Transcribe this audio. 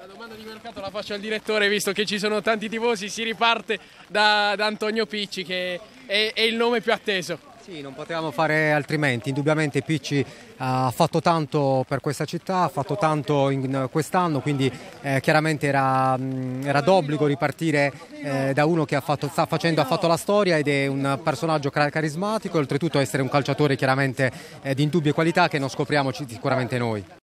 La domanda di mercato la faccio al direttore, visto che ci sono tanti tifosi, si riparte da Antonio Picci, che è il nome più atteso. Sì, non potevamo fare altrimenti, indubbiamente Picci ha fatto tanto per questa città, ha fatto tanto in quest'anno, quindi chiaramente era d'obbligo ripartire da uno che ha fatto la storia ed è un personaggio carismatico, oltretutto essere un calciatore chiaramente di indubbie qualità che non scopriamo sicuramente noi.